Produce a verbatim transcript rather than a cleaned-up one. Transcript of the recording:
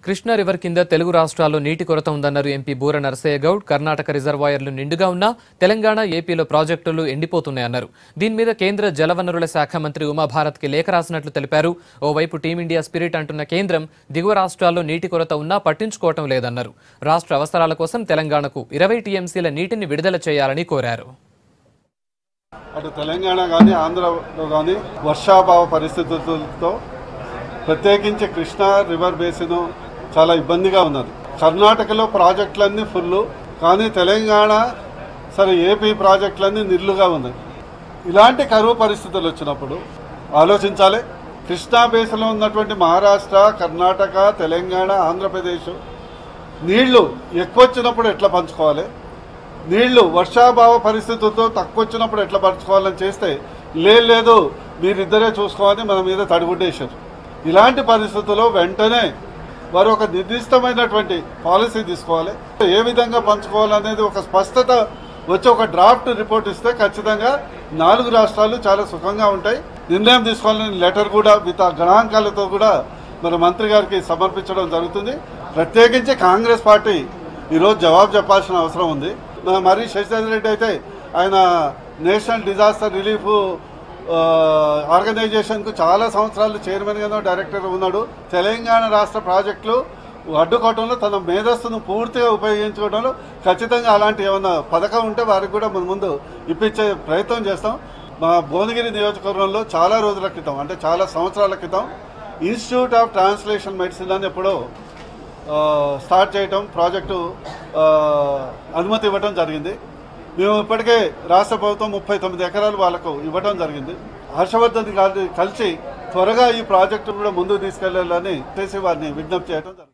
Krishna river కింద తెలుగు రాష్ట్రాల్లో నీటి కొరత ఉందన్నారు ఎంపీ బోరా నర్సయ్య గౌడ్. కర్ణాటక రిజర్వాయర్లు నిండుగా ఉన్నా తెలంగాణ, ఏపీలో ప్రాజెక్టులు ఎండిపోతున్నాయన్నారు. దీని మీద కేంద్ర జలవనరుల శాఖ మంత్రి ఉమా భారత్కి లేఖ రాసినట్లు తెలిపారు. ఓవైపు టీమిండియా స్పిరిట్ అంటున్న కేంద్రం దిగువ రాష్ట్రాల్లో నీటి కొరత ఉన్నా పట్టించుకోవటం లేదన్నారు. రాష్ట్ర అవసరాల కోసం తెలంగాణకు ఇరవై టీఎంసీల నీటిని విడుదల చేయాలని కోరారు. అటు తెలంగాణ కానీ ఆంధ్రలో కానీ వర్షాభావ పరిస్థితులతో ప్రత్యేకించి కృష్ణా రివర్ బేసిన్ చాలా ఇబ్బందిగా ఉన్నది. కర్ణాటకలో ప్రాజెక్టులన్నీ ఫుల్, కానీ తెలంగాణ సరే ఏపీ ప్రాజెక్టులన్నీ నిల్లుగా ఉన్నాయి. ఇలాంటి కరువు పరిస్థితులు వచ్చినప్పుడు ఆలోచించాలి. కృష్ణా బేసిన్లో ఉన్నటువంటి మహారాష్ట్ర, కర్ణాటక, తెలంగాణ, ఆంధ్రప్రదేశ్ నీళ్లు ఎక్కువ వచ్చినప్పుడు ఎట్లా పంచుకోవాలి, నీళ్లు వర్షాభావ పరిస్థితులతో తక్కువ వచ్చినప్పుడు ఎట్లా పంచుకోవాలని చేస్తే లేదు మీరిద్దరే చూసుకోవాలని మన మీద తడిగుడ్డేశారు. ఇలాంటి పరిస్థితుల్లో వెంటనే వారు ఒక నిర్దిష్టమైనటువంటి పాలసీ తీసుకోవాలి. ఏ విధంగా పంచుకోవాలనేది ఒక స్పష్టత వచ్చి ఒక డ్రాఫ్ట్ రిపోర్ట్ ఇస్తే ఖచ్చితంగా నాలుగు రాష్ట్రాలు చాలా సుఖంగా ఉంటాయి. నిర్ణయం తీసుకోవాలని లెటర్ కూడా విత్ గణాంకాలతో కూడా మన మంత్రి గారికి సమర్పించడం జరుగుతుంది. ప్రత్యేకించి కాంగ్రెస్ పార్టీ ఈరోజు జవాబు చెప్పాల్సిన అవసరం ఉంది. మరి శశిధర్ రెడ్డి అయితే ఆయన నేషనల్ డిజాస్టర్ రిలీఫ్ ఆర్గనైజేషన్కు చాలా సంవత్సరాలు చైర్మన్గానో డైరెక్టర్ ఉన్నాడు. తెలంగాణ రాష్ట్ర ప్రాజెక్టులు అడ్డుకోవడంలో తన మేధస్సును పూర్తిగా ఉపయోగించుకోవడంలో ఖచ్చితంగా అలాంటి ఏమైనా పథకం ఉంటే వారికి కూడా మన ముందు ఇప్పించే ప్రయత్నం చేస్తాం. మా భువనగిరి నియోజకవర్గంలో చాలా రోజుల క్రితం అంటే చాలా సంవత్సరాల క్రితం ఇన్స్టిట్యూట్ ఆఫ్ ట్రాన్స్లేషన్ మెడిసిన్ అని ఎప్పుడో స్టార్ట్ చేయటం ప్రాజెక్టు అనుమతి ఇవ్వటం జరిగింది. మేము ఇప్పటికే రాష్ట్ర ప్రభుత్వం ముప్పై తొమ్మిది ఎకరాలు వాళ్ళకు ఇవ్వడం జరిగింది. హర్షవర్ధన్ గారిని కలిసి త్వరగా ఈ ప్రాజెక్టు కూడా ముందుకు తీసుకెళ్లాలని చేసి వారిని విజ్ఞప్తి చేయడం జరిగింది.